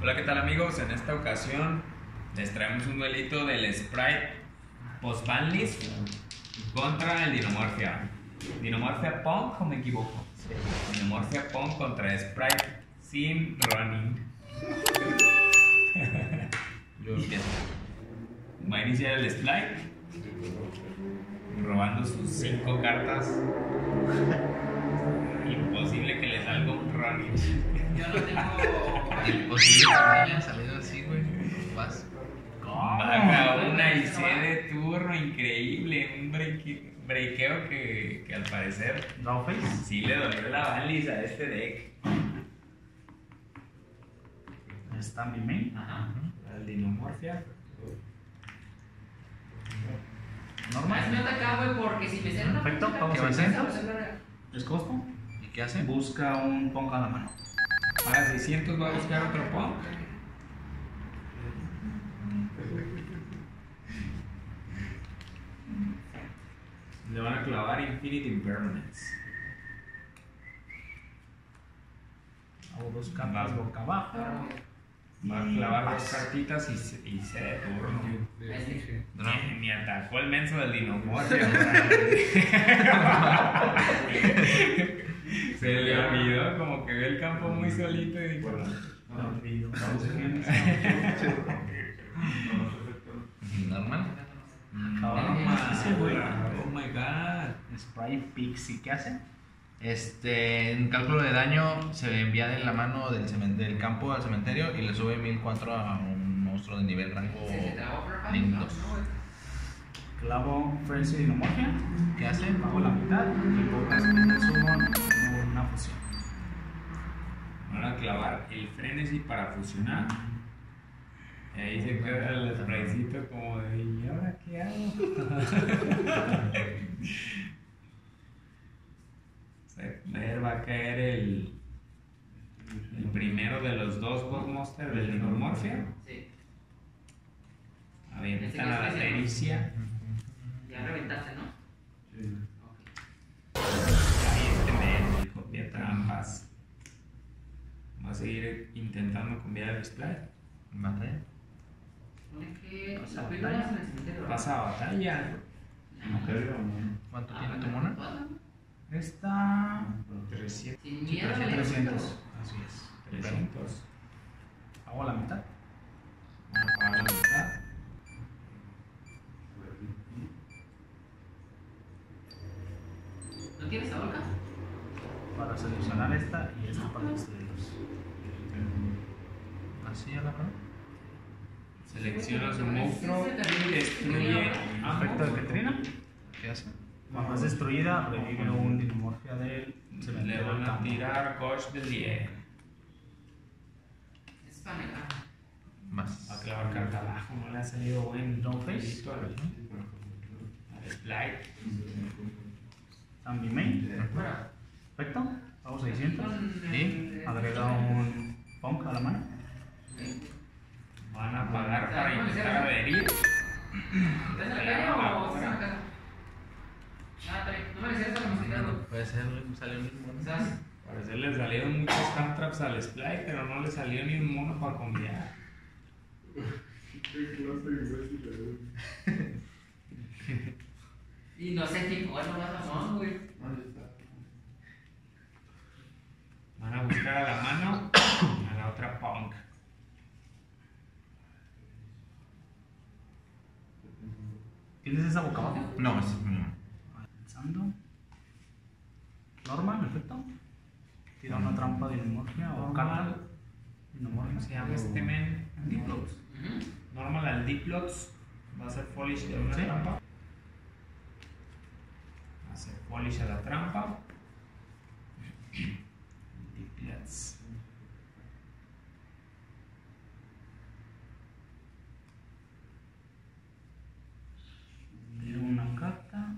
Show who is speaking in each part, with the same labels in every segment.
Speaker 1: Hola, ¿qué tal amigos? En esta ocasión les traemos un duelito del Sprite Post-Banlist contra el Dinomorphia. ¿Dinomorphia Punk o me equivoco? Sí. Dinomorphia Punk contra Sprite Sim Running. Va a iniciar el Sprite robando sus 5 cartas. Imposible que le salga un Running.
Speaker 2: Yo no tengo.
Speaker 3: Imposible que me haya salido así, güey. Vas.
Speaker 1: Baja una y C de turno, increíble. Un breakeo que al parecer sí le dolió la baliza a este deck.
Speaker 4: Está mi main.
Speaker 2: Ajá.
Speaker 1: Al Dinomorphia.
Speaker 4: Normal.
Speaker 2: Me atacaba, güey, porque si me hicieron una.
Speaker 4: Perfecto, vamos
Speaker 3: ¿Qué va a hacer?
Speaker 4: Es costo.
Speaker 3: ¿Y qué hace?
Speaker 4: Busca un punk a la mano.
Speaker 1: Para 600 va a buscar otro punk. Le van a clavar Infinite Impermanence.
Speaker 4: Hago 2 cartas boca abajo.
Speaker 1: Va a clavar 2 cartitas y C de turno. Ni atacó el menso del Dinomorphia. Se le olvidó, como que ve el campo muy solito y dijo:
Speaker 4: No olvido.
Speaker 3: Normal.
Speaker 1: Oh my god.
Speaker 4: Sprite Pixie, ¿qué hace?
Speaker 3: En cálculo de daño se envía de la mano del campo al cementerio y le sube 1004 a un monstruo de nivel rango Link 2.
Speaker 4: Clavo Frenzy Dinomorphia.
Speaker 3: ¿Qué hace?
Speaker 4: Pago la mitad y bocas un summon una fusión.
Speaker 1: Van a clavar el Frenesy para fusionar. Y ahí se queda el spraycito como de: ¿y ahora qué hago? Va a caer el primero de los 2 Boss Monsters del Dinomorphia.
Speaker 2: Sí.
Speaker 1: Avientan a la pericia.
Speaker 2: Ya reventaste, ¿no?
Speaker 4: Sí.
Speaker 1: Ahí me copia trampas. Va a seguir intentando cambiar el display.
Speaker 3: Mate.
Speaker 2: Pone que.
Speaker 4: Pasa
Speaker 2: La
Speaker 4: batalla.
Speaker 2: primera en el cementerio.
Speaker 1: Pasa a batalla.
Speaker 3: ¿Cuánto tiene tu mona?
Speaker 4: Esta.
Speaker 1: 300.
Speaker 2: Sin miedo,
Speaker 4: 300. Así es.
Speaker 1: 300.
Speaker 4: Hago la mitad.
Speaker 1: Van a pagar la mitad.
Speaker 2: ¿No tienes a Volca?
Speaker 4: Para seleccionar esta y esta para destruirlos.
Speaker 3: ¿Así a la mano?
Speaker 1: Selecciona su monstruo y destruye
Speaker 4: Efecto de Ketrina.
Speaker 3: ¿Qué hace?
Speaker 4: Cuando es destruida, revive un Dinomorphia del
Speaker 1: Le
Speaker 4: cementerio
Speaker 1: van
Speaker 4: del
Speaker 1: a
Speaker 4: campo.
Speaker 1: tirar Coach del 10.
Speaker 2: Es para negar.
Speaker 3: Más.
Speaker 1: Va a clavar carta abajo. No le ha salido buen
Speaker 4: Draw face.
Speaker 1: al Splite.
Speaker 4: También main.
Speaker 2: Bueno.
Speaker 4: Perfecto. Hago 600.
Speaker 3: ¿Sí?
Speaker 4: Agrega un punk a la mano.
Speaker 1: Van a pagar para intentar adherir.
Speaker 2: ¿Estás en la calle o estás en la casa? Ah, está bien. No me decías para mosquitando.
Speaker 3: Puede ser, salió un mismo.
Speaker 2: ¿Sabes?
Speaker 1: Parece le salieron muchos hand traps al Splite, pero no le salió ni un mono para cambiar.
Speaker 2: Y no sé qué bueno va Ramón, güey.
Speaker 1: Van a buscar a la mano a la otra punk.
Speaker 4: ¿Tienes esa boca abajo?
Speaker 3: No, es mío.
Speaker 4: Avanzando. Normal, perfecto. Tira una trampa de Dinomorphia o carta. Dinomorphia.
Speaker 1: ¿Cómo se llama este men? Diplox. Normal al Diplox. Va a hacer polish de una
Speaker 4: Sí.
Speaker 1: trampa. Va a hacer polish a la trampa. Diplox.
Speaker 4: Tiro una carta.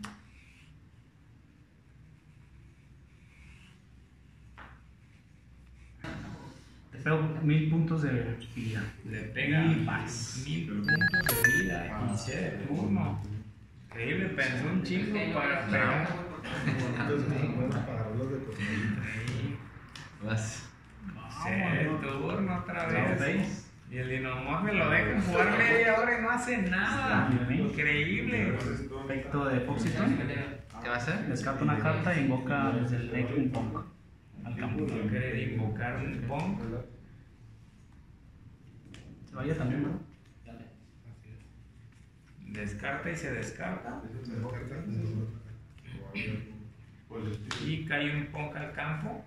Speaker 4: Te pego 1000 puntos de vida.
Speaker 1: Le pega
Speaker 4: Y vas.
Speaker 1: 1000 puntos de vida y C de turno. Increíble, pensó un chingo para pegar.
Speaker 5: Entonces, ¿cómo pueden apagarlos de cosmética?
Speaker 1: Ahí.
Speaker 3: Vas.
Speaker 1: C de turno otra
Speaker 4: Draw
Speaker 1: vez.
Speaker 4: base.
Speaker 1: Y el Dinomorfia lo dejan jugar media hora y no hace nada. Increíble.
Speaker 4: Efecto de Foxyton.
Speaker 3: ¿Qué va a hacer?
Speaker 4: Descarta una carta e invoca desde el deck un Punk al campo.
Speaker 1: Quiere invocar un Punk.
Speaker 4: Se vaya también, ¿no?
Speaker 1: Descarta y se descarta. Y cae un Punk al campo.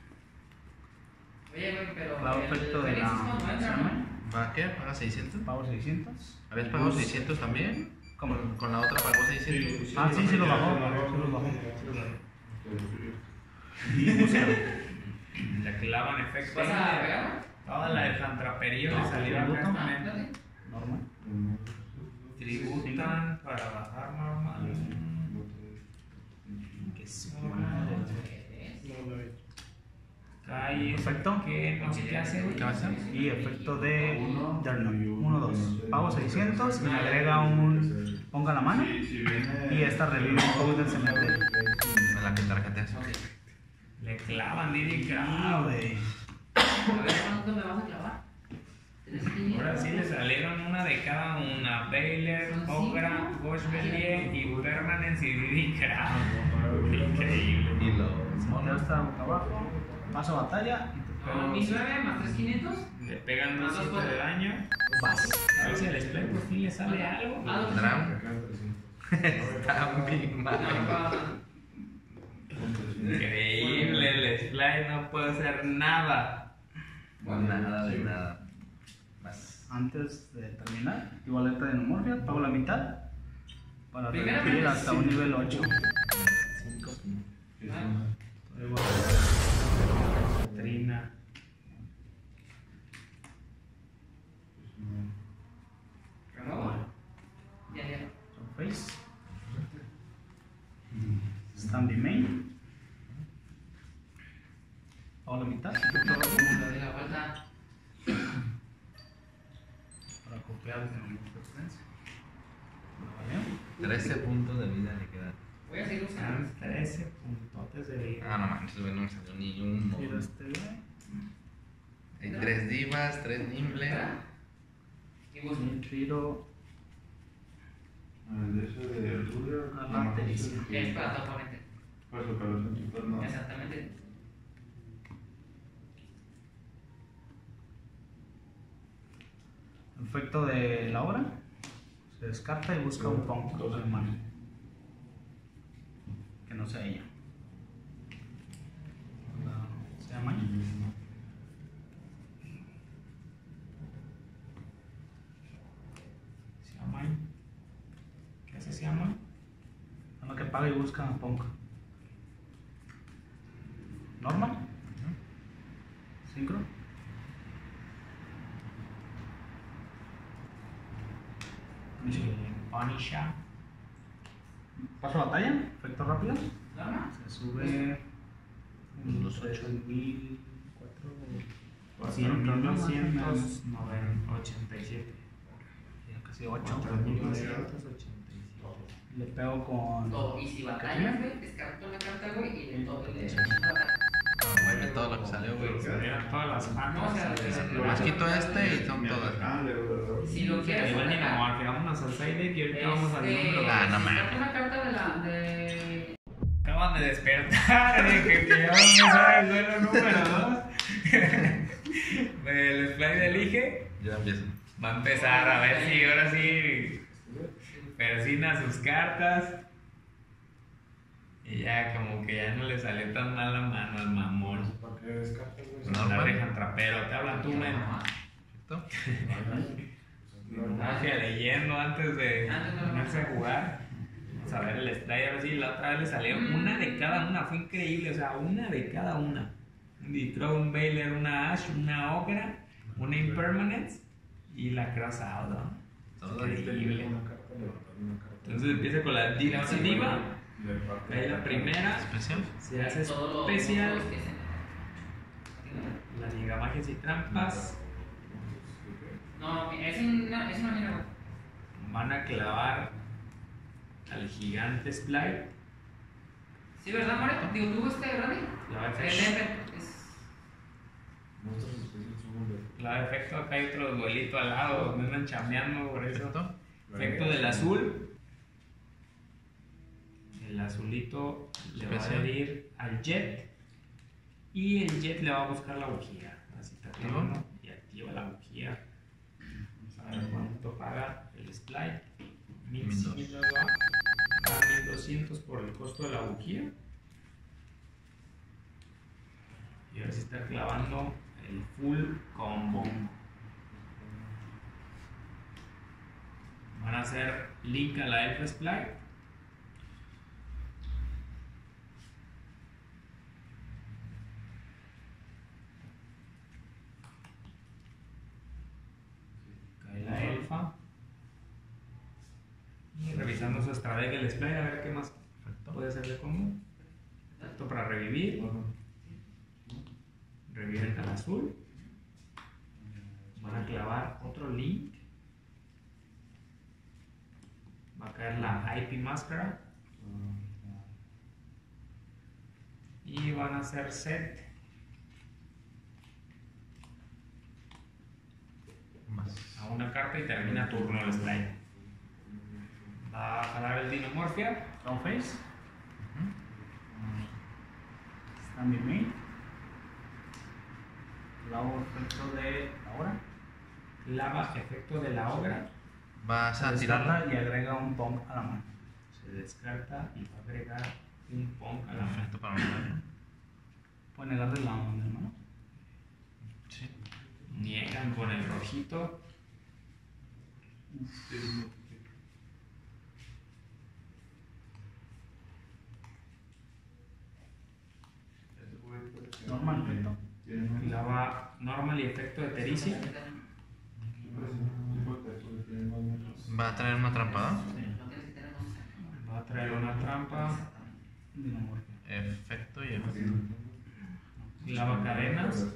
Speaker 2: Oye, güey, pero.
Speaker 4: Claro,
Speaker 2: el
Speaker 4: efecto de
Speaker 2: Félix
Speaker 4: la.
Speaker 2: no entra, ¿no?
Speaker 3: ¿Para qué? ¿Paga 600?
Speaker 4: Pago 600.
Speaker 3: ¿Habías pagado 600 también?
Speaker 4: ¿Cómo?
Speaker 3: ¿Con la otra pagó 600?
Speaker 4: Ah, sí, sí lo bajó. Sí lo bajó. Y busca.
Speaker 1: Le clavan efecto.
Speaker 2: ¿Vas a pegar?
Speaker 1: Toda la de Fantraperío le salió acá
Speaker 4: tributo.
Speaker 1: también.
Speaker 4: Normal.
Speaker 1: Tributan para bajar normal. Que cae
Speaker 4: Perfecto.
Speaker 1: que no sé qué hace.
Speaker 3: ¿Qué va a hacer?
Speaker 4: Y efecto de Dernoy. 1-2. Pago 600 y me agrega un. Ponga la mano. Y esta revive un poco del cementerio.
Speaker 3: A la que tarjeteas.
Speaker 1: Le clavan Didi
Speaker 4: Ah,
Speaker 1: Crowd.
Speaker 4: güey.
Speaker 2: A ver, ¿cuánto me vas a clavar?
Speaker 1: Ahora sí le salieron una de cada una. Baylor, Ogra, Boschbelier y Permanence y Didi Crowd. Qué increíble.
Speaker 3: Y lo.
Speaker 4: Cementerio está boca abajo. Paso batalla. Y te
Speaker 2: No, mi 9 más 3,500.
Speaker 1: Le pegan 200 de daño.
Speaker 4: vas.
Speaker 1: A ver si al Splay por fin le sale algo.
Speaker 3: Dram. Está bien mal.
Speaker 1: Increíble, el Splay no puede hacer nada.
Speaker 3: Nada de nada. Más.
Speaker 4: Antes de terminar, activo alerta de Dinomorfia. Pago la mitad. Para
Speaker 2: Primeramente,
Speaker 4: repetir hasta un nivel 8.
Speaker 1: Trina.
Speaker 2: Renuevo. Ya.
Speaker 4: Face. Standing main. Pago la mitad.
Speaker 2: Le doy la vuelta.
Speaker 4: Para copiar desde el preferencia.
Speaker 3: 13 puntos de vida le quedan.
Speaker 2: Voy a seguir
Speaker 1: Están
Speaker 2: buscando.
Speaker 1: 13 puntotes de vida.
Speaker 3: Ah, no manches, güey, no me salió ni un.
Speaker 4: Tiro este güey.
Speaker 3: Hay 3 divas, 3 nimble.
Speaker 2: Y busco.
Speaker 4: Y tiro a la pericia.
Speaker 2: Que es para tu oponente. Exactamente.
Speaker 4: Efecto de la obra. Se descarta y busca un punk en mano. Que no sea ella. Se llama.
Speaker 1: Siamai. ¿Qué hace Siamai?
Speaker 4: A lo que paga y busca un punk. Normal. Sincro.
Speaker 1: Punisher.
Speaker 4: Paso a batalla. Efecto rápido.
Speaker 2: ¿Norma?
Speaker 4: Se sube.
Speaker 3: Los
Speaker 4: 8.000.
Speaker 1: 4.987.
Speaker 4: Casi 8.
Speaker 1: 4.987.
Speaker 4: Le pego con.
Speaker 2: Todo. Y si batallas, güey, descarto la carta, güey, y le todo. Le
Speaker 3: Güey, todo lo que salió, güey.
Speaker 1: Eran todas las
Speaker 2: No, o
Speaker 1: manos.
Speaker 2: sea,
Speaker 3: Nomás quito este y son todas.
Speaker 2: si lo quieres.
Speaker 1: Igual ni
Speaker 2: sacar,
Speaker 1: como vámonos al side deck y ahorita vamos al número.
Speaker 3: Ah, no mames.
Speaker 2: descarta una carta de la. De...
Speaker 1: Acaban de despertar de que ya va a empezar el duelo número 2. El Splay de Elige
Speaker 3: Ya empiezo.
Speaker 1: va a empezar a ver si ahora sí persina sus cartas. Y ya como que ya no le salió tan mal la mano al mamón.
Speaker 3: No,
Speaker 1: La
Speaker 3: bueno.
Speaker 1: dejan trapero, te hablan tú, men.
Speaker 3: Perfecto.
Speaker 1: Magia leyendo antes de ponerse a jugar. Vamos a ver el Splay, a ver si la otra vez le salió una de cada una, fue increíble, o sea, una de cada una. Un Crow, un Baylor, una Ash, una Ogra, una Impermanence y la Cross Out, ¿no?
Speaker 3: Todo
Speaker 1: Increíble. Entonces empieza con la Dixie Diva, ahí la primera,
Speaker 3: Especial.
Speaker 1: se hace
Speaker 2: todo lo
Speaker 1: especial,
Speaker 2: que se-
Speaker 1: la Liga Magias y Trampas,
Speaker 2: No, es una mierda.
Speaker 1: van a clavar al gigante Splay.
Speaker 2: Sí, ¿verdad, More? Digo, ¿tú Randy?
Speaker 1: La va a
Speaker 2: El
Speaker 1: hacer
Speaker 2: Ember es.
Speaker 1: clava efecto. Acá hay otro duelito al lado, me andan chambeando por eso.
Speaker 3: Perfecto.
Speaker 1: Efecto del azul. El azulito le va a
Speaker 3: Especial.
Speaker 1: adherir al jet. Y el jet le va a buscar la bujía. Así está activando y activa la bujía. Vamos a ver cuánto paga el Splite. 1100 va a 1200 por el costo de la bujía. Y ahora sí está clavando el full combo. Van a hacer link a la F-Splite. Cae la elfa. Y revisando su estrategia el Splite, a ver qué más puede ser de combo. Esto para revivir. Reviven al azul. Van a clavar otro link. Va a caer la IP Máscara. Y van a hacer set.
Speaker 3: Más.
Speaker 1: A una carta y termina turno el slide. Va a jalar el Dinomorphia.
Speaker 4: Crown Face. Standing Main. Clavo efecto de ahora.
Speaker 1: Clava efecto de la obra.
Speaker 3: Vas a
Speaker 4: Descarta
Speaker 3: tirarla.
Speaker 4: y agrega un pump a la mano.
Speaker 1: Se descarta y va a agregar un pong a la mano.
Speaker 3: Perfecto para matarlo.
Speaker 4: Puede negarle la mano.
Speaker 3: Sí.
Speaker 1: Niegan con el rojito.
Speaker 4: Normal efecto.
Speaker 1: Clava normal y efecto de Tericia.
Speaker 3: Va a traer una trampada.
Speaker 1: Va a traer una trampa.
Speaker 4: Dinomorphia.
Speaker 3: Efecto y efecto.
Speaker 1: Clava cadenas.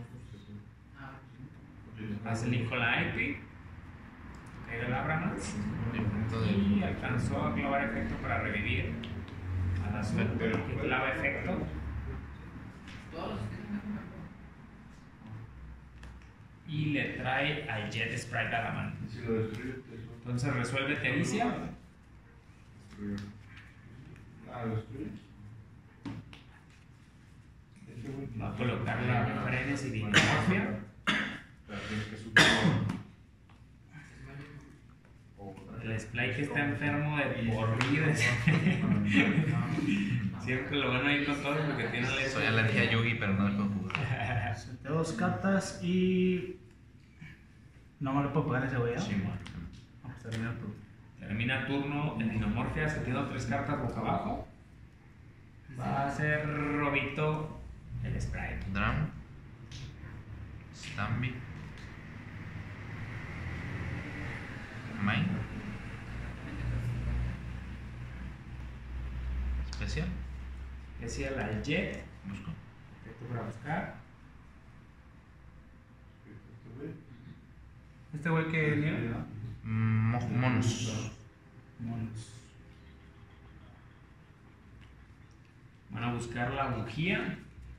Speaker 1: Hace link con la IP. Caiga el Abramax.
Speaker 3: Efecto de.
Speaker 1: Y alcanzó a clavar efecto para revivir al azul. Que clava efecto. Y le trae al Jet Sprite a la mano. Entonces resuelve Tericia. Va a colocar la Frenesí Dinomorphia. El Splite que está enfermo de por vida. Siempre lo van a ir con todo porque tiene la
Speaker 3: Soy alergia a Yugi, pero no le puedo jugar.
Speaker 4: Seteo dos cartas y. No me lo puedo pagar ese güey.
Speaker 1: Sí, man.
Speaker 4: Vamos a terminar tu.
Speaker 1: Termina turno el Dinomorphia, se quedó 3 cartas boca abajo. Va a hacer robito el Sprite.
Speaker 3: Drum. Stambi. Mine. Especial.
Speaker 1: Decía la Jet.
Speaker 3: Busco.
Speaker 1: Efecto para buscar.
Speaker 4: Este güey que niega.
Speaker 3: Monos.
Speaker 4: Monos.
Speaker 1: Van a buscar la bujía.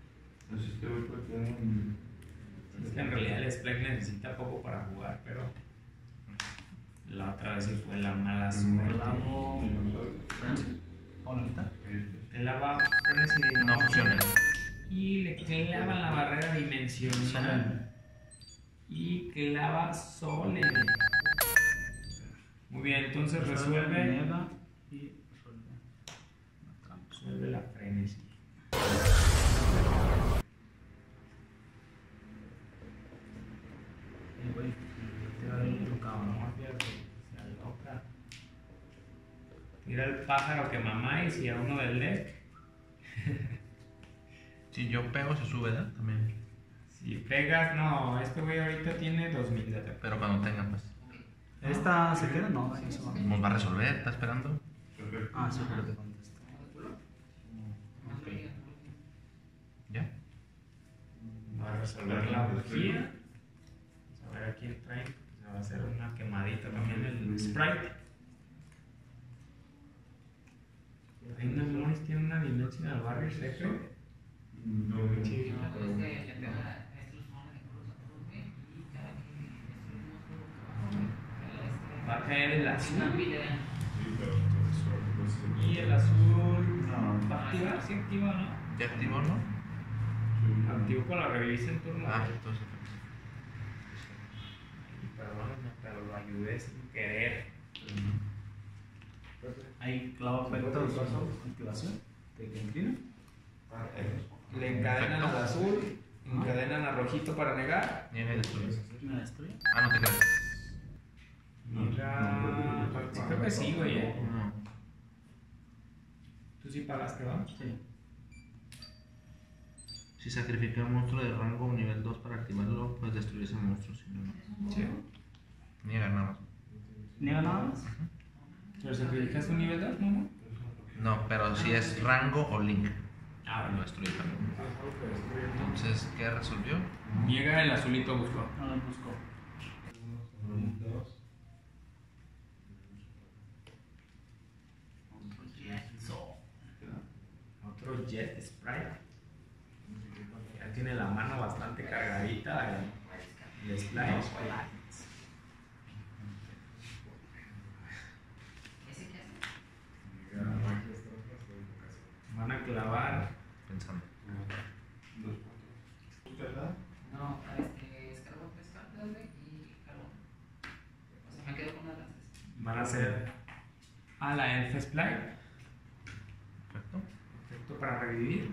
Speaker 1: Es que en realidad el Splite necesita poco para jugar, pero la otra vez sí fue la mala suerte.
Speaker 4: Clavo. Hola, ¿ahorita?
Speaker 1: Clava Frenesí
Speaker 3: No funciona.
Speaker 1: y le clavan la barrera dimensional y clava Solemn. Muy bien, entonces resuelve
Speaker 4: Niega y resuelve. Una trampa.
Speaker 1: resuelve la Frenesí.
Speaker 4: El güey. Tira el trucado, ¿no?
Speaker 1: Se aloca. Tira el pájaro que mamáis y a uno del deck.
Speaker 3: Si yo pego, se sube, ¿verdad? También.
Speaker 1: Si pegas, no, este güey ahorita tiene 2000 de ataque.
Speaker 3: Pero cuando tenga, pues.
Speaker 4: ¿Esta se queda? No, ahí se va.
Speaker 3: Nos va a resolver, está esperando.
Speaker 4: Ah, sí, pero te contesto.
Speaker 3: ¿Ya?
Speaker 1: Va a resolver la bujía. Vamos a ver a quién trae. Se va a hacer una quemadita también el Sprite. Reina Morris tiene una dimensión al barrio secreto. Sí. caer el azul.
Speaker 2: Una pila.
Speaker 1: Y el azul. ¿Va a activar? Sí, activa, ¿no?
Speaker 3: ¿Ya activó, no?
Speaker 1: Activo con la revista en turno.
Speaker 3: Entonces.
Speaker 1: Perdóname, pero lo ayudé sin querer.
Speaker 4: Ahí clava efectos activación. ¿Te inclina?
Speaker 1: Le encadenan al azul, encadenan a rojito para negar.
Speaker 3: Niega y destruye.
Speaker 4: ¿Me destruye?
Speaker 3: No te creas.
Speaker 1: Niega. Sí, creo que sí, güey.
Speaker 3: No.
Speaker 1: Tú sí pagaste, ¿va?
Speaker 4: Sí.
Speaker 3: Si sacrifica un monstruo de rango nivel 2 para activarlo, puedes destruir ese monstruo. Si no,
Speaker 1: Sí.
Speaker 3: niega nada más.
Speaker 4: ¿Niega nada más?
Speaker 1: ¿Pero sacrificas un nivel 2, no?
Speaker 3: No, pero si es rango o link,
Speaker 1: Ah,
Speaker 3: lo destruye también. Entonces, ¿qué resolvió?
Speaker 1: Niega el azulito buscó.
Speaker 4: No lo busco.
Speaker 1: Otro Jet Sprite. Ya tiene la mano bastante cargadita. El Splash.
Speaker 2: ¿Ese qué hace?
Speaker 1: Van a clavar.
Speaker 3: Pensando.
Speaker 2: No, es carbón, 3 cartas, güey, y carbón. O sea, me quedo con una de las tres.
Speaker 1: Van a hacer a la Elf Splash.
Speaker 3: Perfecto.
Speaker 1: Efecto para revivir.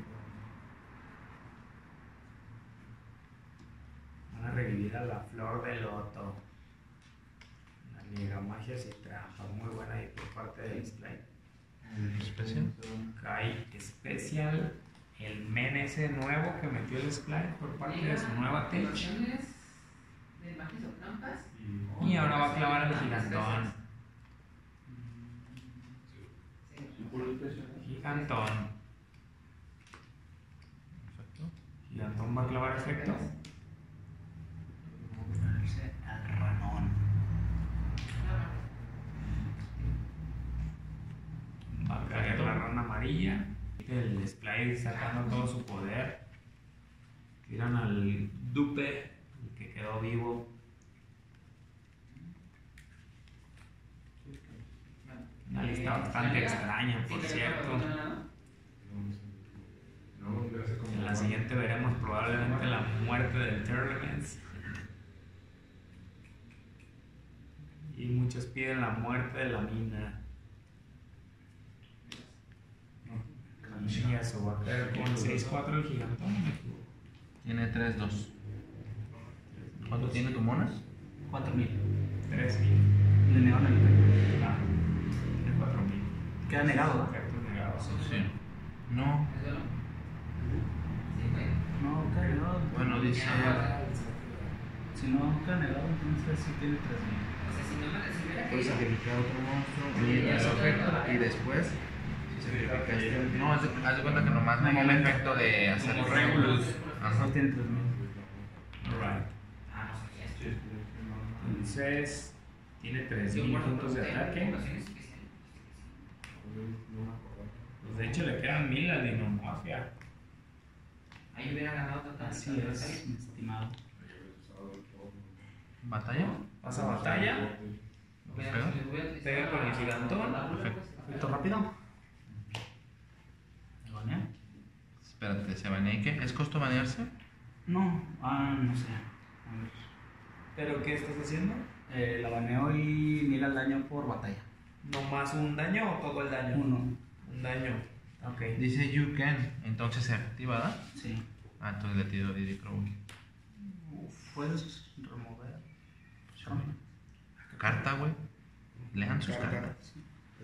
Speaker 1: Van a revivir a la flor de loto. La niega magias y trampas. Muy buena ahí por parte del Splash.
Speaker 3: Especial.
Speaker 1: Kai Special. El men ese nuevo que metió el Splash por parte de su nueva tech.
Speaker 2: Activaciones de magias o trampas.
Speaker 1: Y ahora va a clavar al gigantón. Gigantón.
Speaker 3: Perfecto.
Speaker 1: Gigantón va a clavar efecto.
Speaker 4: Al ranón.
Speaker 1: Va a caer la rana amarilla. El Splash sacando todo su poder. Tiran al dupe, el que quedó vivo. Una lista bastante extraña, por cierto. En la siguiente veremos probablemente la muerte del Terraments. Y muchos piden la muerte de la mina. Y eso va a caer con 6-4 el gigantón.
Speaker 3: Tiene 3-2. ¿Cuánto tiene tu monas?
Speaker 4: 4000.
Speaker 1: 3.000.
Speaker 4: Le negaron el efecto.
Speaker 1: Ah, tiene 4.000.
Speaker 4: Queda negado, ¿verdad?
Speaker 1: Efectos negados.
Speaker 3: Sí. No.
Speaker 2: ¿Es duelo? Sí, güey.
Speaker 4: No, queda negado.
Speaker 3: Bueno, dice.
Speaker 4: Si no queda negado, entonces sí tiene 3000.
Speaker 2: O sea, si no me recibiera
Speaker 3: Puedes sacrificar otro monstruo, niega ese efecto y después, si sacrificas este. No, haz de cuenta que nomás me el efecto de hacer
Speaker 1: Como Regulus.
Speaker 3: Ajá.
Speaker 4: No tiene 3000.
Speaker 1: Alright.
Speaker 2: Ah, no sabía esto.
Speaker 1: Entonces, tiene
Speaker 2: Yo
Speaker 1: 3.000
Speaker 2: guardo
Speaker 1: puntos de ataque.
Speaker 2: acumulaciones especiales.
Speaker 1: Pues de hecho le quedan 1000 al Dinomorphia.
Speaker 2: Ahí hubiera ganado total.
Speaker 4: Así es, mi estimado.
Speaker 3: ¿Batalla?
Speaker 1: Pasa batalla. Pega con el gigantón.
Speaker 3: Perfecto.
Speaker 4: Efecto rápido. ¿Me banea?
Speaker 3: Espérate, ¿se banea y qué? ¿Es costo banearse?
Speaker 4: No, no sé. A ver.
Speaker 1: ¿Pero qué estás haciendo?
Speaker 4: La baneo y 1000 al daño por batalla.
Speaker 1: ¿No más un daño o todo el daño?
Speaker 4: Uno.
Speaker 1: Un daño. Ok.
Speaker 3: Dice you can, entonces se activa, ¿verdad?
Speaker 4: Sí.
Speaker 3: Ah, entonces le tiro Diddy Crow.
Speaker 4: Puedes remover.
Speaker 3: Carta, güey. Lean sus
Speaker 1: Carta.
Speaker 3: cartas.
Speaker 1: Sí,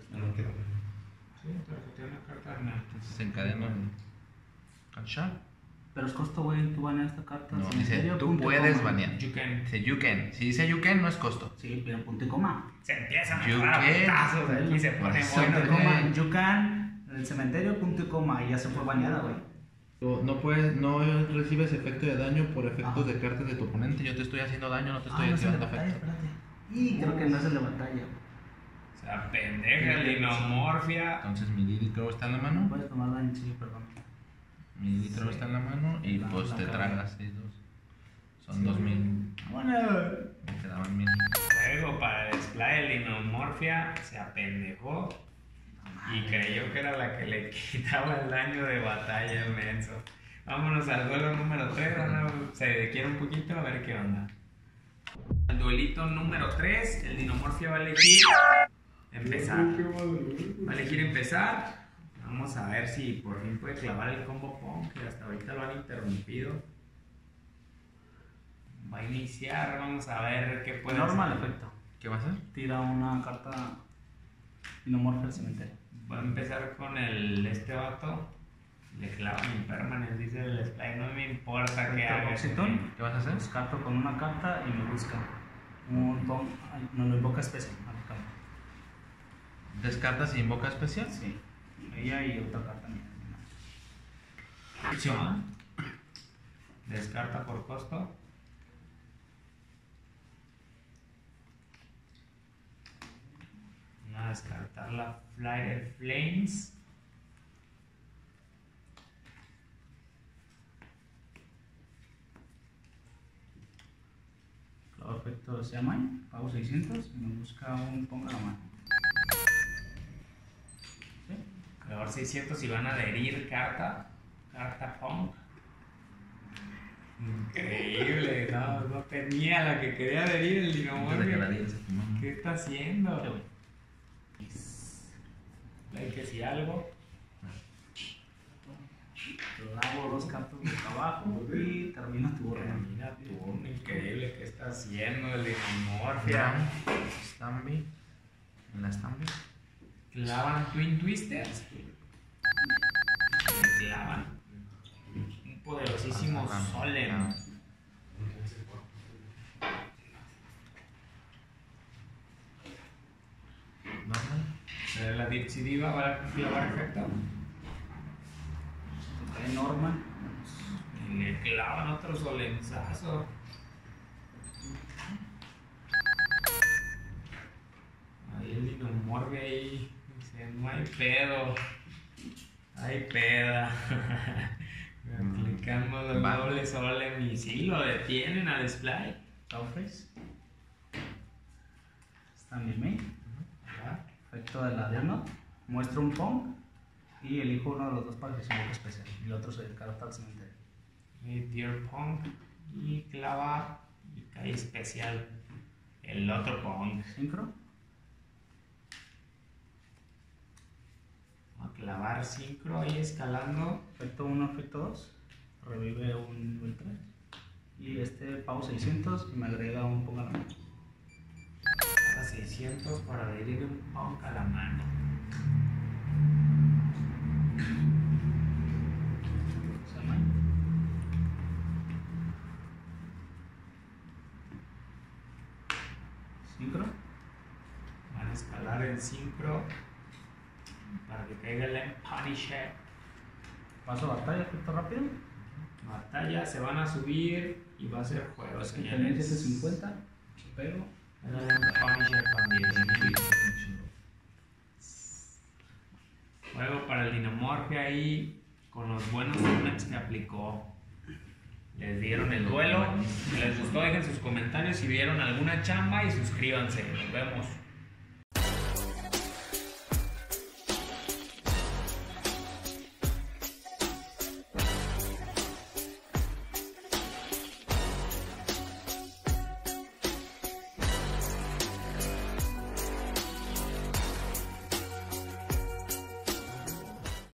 Speaker 1: tarjetea una carta.
Speaker 3: Entonces se encadena el cancha.
Speaker 4: Pero es costo, güey. Tú baneas esta carta.
Speaker 3: No,
Speaker 4: sin
Speaker 3: dice
Speaker 4: serio,
Speaker 3: tú
Speaker 4: punto y
Speaker 3: puedes
Speaker 4: coma.
Speaker 3: banear.
Speaker 1: You can.
Speaker 3: Dice you can. Si dice you can, no es costo.
Speaker 4: Sí, pero punto y coma.
Speaker 1: Se empiezan a
Speaker 3: You
Speaker 1: agarrar a
Speaker 3: can.
Speaker 1: putazos. Aquí se pone
Speaker 3: Eso,
Speaker 1: bueno.
Speaker 4: Punto y
Speaker 3: güey.
Speaker 4: coma. You can. En el cementerio, punto y coma. Y ya se fue baneada, güey.
Speaker 3: No recibes efecto de daño por efectos
Speaker 4: Ajá.
Speaker 3: de cartas de tu oponente. Yo te estoy haciendo daño, no te estoy
Speaker 4: no es el de
Speaker 3: activando
Speaker 4: batalla,
Speaker 3: efecto.
Speaker 4: espérate. Y creo que no es el de batalla, güey.
Speaker 1: O sea, pendeja el Dinomorphia.
Speaker 3: Entonces mi Diddy Crow está en la mano.
Speaker 4: Puedes tomar daño, sí, perdón.
Speaker 3: Mi Diddy Crow está en la mano y
Speaker 4: La-
Speaker 3: pues
Speaker 4: la
Speaker 3: te
Speaker 4: cara.
Speaker 3: tragas 6-2. Son 2000.
Speaker 4: Bueno.
Speaker 3: Me quedaban 1000.
Speaker 1: Juego para el Splay, el Dinomorphia se apendejó y creyó que era la que le quitaba el daño de batalla, menso. Vámonos al duelo número 3, se quiere un poquito a ver qué onda. El duelito número 3, el Dinomorphia va a elegir empezar. Va a elegir empezar. Vamos a ver si por fin puede clavar el combo Pong, que hasta ahorita lo han interrumpido. Va a iniciar, vamos a ver qué puede
Speaker 4: Normal
Speaker 1: hacer.
Speaker 4: efecto.
Speaker 3: ¿Qué va a hacer?
Speaker 4: Tira una carta Dinomorphia al cementerio.
Speaker 1: Va a empezar con este vato. Le clava mi permanence, dice el Splay. No me importa que haga.
Speaker 4: Oxytone.
Speaker 3: ¿Qué vas a hacer?
Speaker 4: Descarto con una carta y me busca un Pong. No lo invoca especial.
Speaker 3: ¿Descartas y invoca especial?
Speaker 4: Sí. Ella y otra carta mía.
Speaker 1: Sí. Descarta por costo. Vamos a descartar la Flyer Flames.
Speaker 4: Claro, efecto de Seamai. Pago 600 y me busca un Pong a la mano. ¿Sí?
Speaker 1: Creador 600 y van a adherir carta Pong. Increíble, no tenía la que quería adherir el Dinomorphia. ¿Qué está haciendo?
Speaker 4: Qué bueno.
Speaker 1: Hay que si algo.
Speaker 4: Clavo 2 cartas de abajo y termina tu orden.
Speaker 1: Mira tú, increíble que está haciendo el Dinomorphia.
Speaker 3: Stambi. En la Stambi.
Speaker 1: Clavan Twin Twisters. Clavan un poderosísimo Solemn. La Dipsy Diva va a clavar efecto.
Speaker 4: Trae Norman.
Speaker 1: Y le clavan otro solenzazo. Ahí el Dinomorphia ahí. Dice, no hay pedo. Hay peda. Aplicando los dobles Solemn y sí, lo detienen al Splay.
Speaker 4: Cowface. Stanley May.
Speaker 1: Ajá.
Speaker 4: Efecto de la Dreadnought. Muestro un Pong y elijo uno de los dos para que se invoque especial. Y el otro se descarta al cementerio.
Speaker 1: Y Deer Pong y clava y cae especial el otro Pong.
Speaker 4: Synchro.
Speaker 1: A clavar sincro ahí escalando.
Speaker 4: Efecto 1, efecto 2. Revive un nivel 3. Y este pago 600 y me agrega un Pong a la mano.
Speaker 1: A 600 para adherir un Pong a la mano.
Speaker 4: Seamai. Synchro.
Speaker 1: Van a escalar el sincro para que caiga el Punisher.
Speaker 4: Paso a batalla, efecto rápido.
Speaker 1: Batalla, se van a subir y va a ser juego,
Speaker 4: Tener
Speaker 1: señores.
Speaker 4: 750. Pero
Speaker 1: El Punisher con 10.000. Juego para el Dinomorphia ahí con los buenos elements que aplicó. Les dieron el duelo. Si les gustó, dejen sus comentarios si vieron alguna chamba y suscríbanse. Nos vemos.